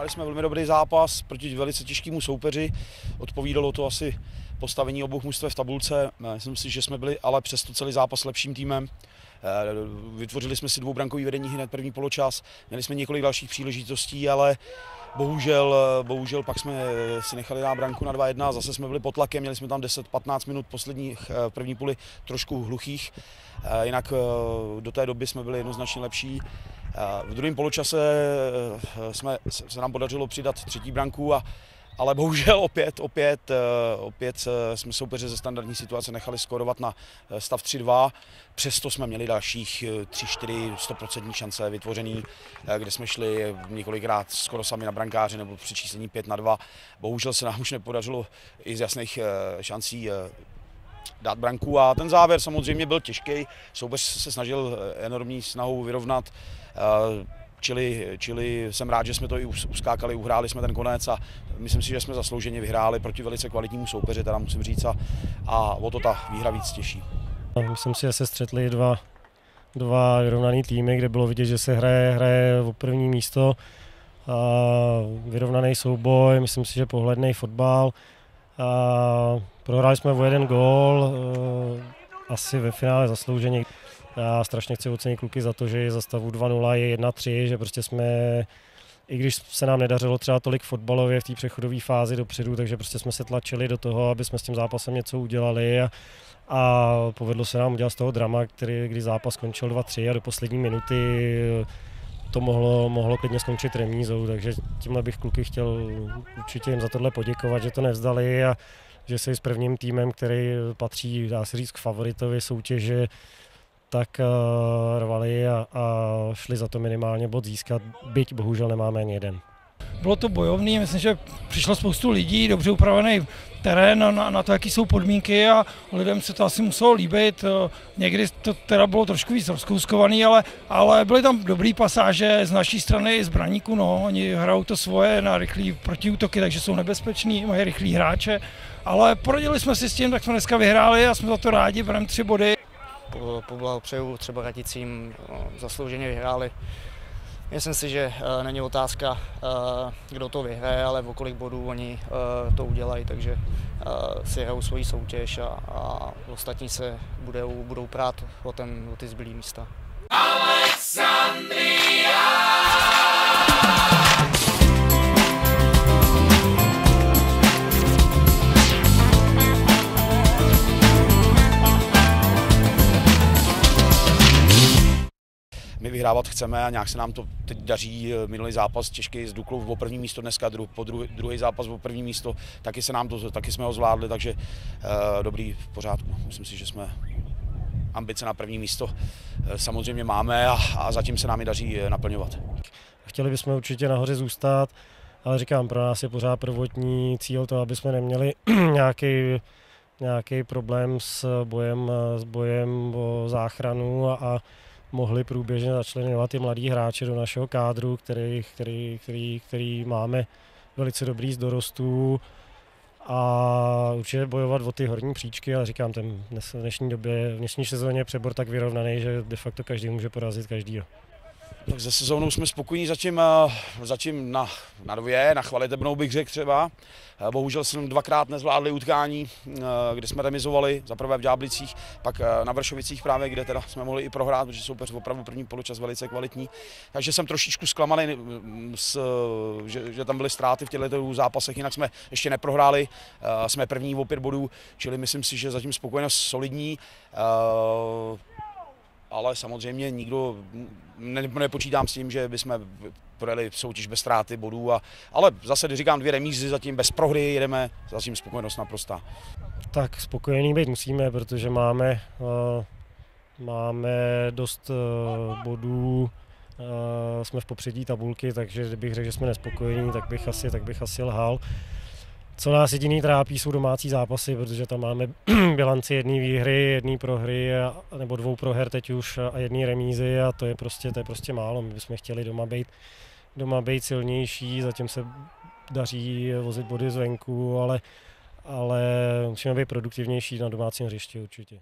Hráli jsme velmi dobrý zápas proti velice těžkému soupeři. Odpovídalo to asi postavení obou mužstev v tabulce. Myslím si, že jsme byli ale přesto celý zápas lepším týmem. Vytvořili jsme si dvoubrankový vedení hned první poločas. Měli jsme několik dalších příležitostí, ale bohužel pak jsme si nechali dát branku na 2-1. Zase jsme byli pod tlakem, měli jsme tam 10-15 minut posledních první půli trošku hluchých. Jinak do té doby jsme byli jednoznačně lepší. V druhém poločase se nám podařilo přidat třetí branku, ale bohužel opět jsme soupeře ze standardní situace nechali skórovat na stav 3-2. Přesto jsme měli dalších 3-4 100% šance vytvořený, kde jsme šli několikrát skoro sami na brankáře nebo při číslení 5-2. Bohužel se nám už nepodařilo i z jasných šancí dát branku a ten závěr samozřejmě byl těžký. Soupeř se snažil enormní snahou vyrovnat. Čili jsem rád, že jsme to i uskákali, uhráli jsme ten konec a myslím si, že jsme zaslouženě vyhráli proti velice kvalitnímu soupeři, teda musím říct, a o to ta výhra víc těší. Myslím si, že se střetli dva vyrovnaný týmy, kde bylo vidět, že se hraje o první místo. Vyrovnaný souboj, myslím si, že pohledný fotbal. Prohráli jsme o 1 gól, asi ve finále zaslouženě. Já strašně chci ocenit kluky za to, že za stavu 2-0 je 1-3, že prostě jsme, i když se nám nedařilo třeba tolik fotbalově v té přechodové fázi dopředu, takže prostě jsme se tlačili do toho, aby jsme s tím zápasem něco udělali a povedlo se nám udělat z toho drama, kdy zápas skončil 2-3 a do poslední minuty to mohlo klidně skončit remízou, takže tímhle bych kluky chtěl určitě jim za tohle poděkovat, že to nevzdali a že se i s prvním týmem, který patří, dá se říct, k favoritovi soutěže, tak rvali a šli za to minimálně bod získat, byť bohužel nemáme ani jeden. Bylo to bojovný, myslím, že přišlo spoustu lidí, dobře upravený terén na to, jaký jsou podmínky a lidem se to asi muselo líbit. Někdy to teda bylo trošku víc rozkouskovaný, ale byly tam dobrý pasáže z naší strany i z braníku. No. Oni hrajou to svoje na rychlý protiútoky, takže jsou nebezpeční, mají rychlý hráče. Ale poradili jsme si s tím, tak jsme dneska vyhráli a jsme za to rádi, bereme 3 body. Poblahopřeju třeba Raticím, zaslouženě vyhráli. Myslím si, že není otázka, kdo to vyhraje, ale o kolik bodů oni to udělají, takže si hrajou svoji soutěž a ostatní se budou prát o ty zbylý místa. My vyhrávat chceme a nějak se nám to teď daří. Minulý zápas těžký s Duklou o první místo, dneska druhý zápas o první místo, taky jsme ho zvládli, takže dobrý, v pořádku. Myslím si, že jsme ambice na první místo samozřejmě máme a zatím se nám i daří naplňovat. Chtěli bychom určitě nahoře zůstat, ale říkám, pro nás je pořád prvotní cíl to, aby jsme neměli nějaký problém s bojem o záchranu a mohli průběžně začleňovat ty mladí hráče do našeho kádru, který máme velice dobrý z dorostů a určitě bojovat o ty horní příčky, ale říkám, v dnešní sezóně přebor tak vyrovnaný, že de facto každý může porazit každýho. Tak se sezónou jsme spokojení zatím na 2, na chvalitebnou bych řekl třeba. Bohužel jsme 2krát nezvládli utkání, kde jsme remizovali, za prvé v Ďáblicích, pak na Vršovicích právě, kde teda jsme mohli i prohrát, protože soupeř opravdu první poločas velice kvalitní. Takže jsem trošičku zklamaný, že tam byly ztráty v těchto zápasech, jinak jsme ještě neprohráli, jsme první o 5 bodů, čili myslím si, že zatím spokojenost solidní. Ale samozřejmě nikdo nepočítám s tím, že bychom projeli soutěž bez ztráty bodů, ale zase, když říkám 2 remízy, zatím bez prohry jedeme, zatím spokojenost naprostá. Tak spokojený být musíme, protože máme dost bodů, jsme v popředí tabulky, takže kdybych řekl, že jsme nespokojení, tak bych asi lhal. Co nás jediný trápí, jsou domácí zápasy, protože tam máme bilanci 1 výhry, 1 prohry nebo 2 proher teď už a 1 remízy a to je prostě málo. My bychom chtěli doma být silnější, zatím se daří vozit body zvenku, ale musíme být produktivnější na domácím hřišti určitě.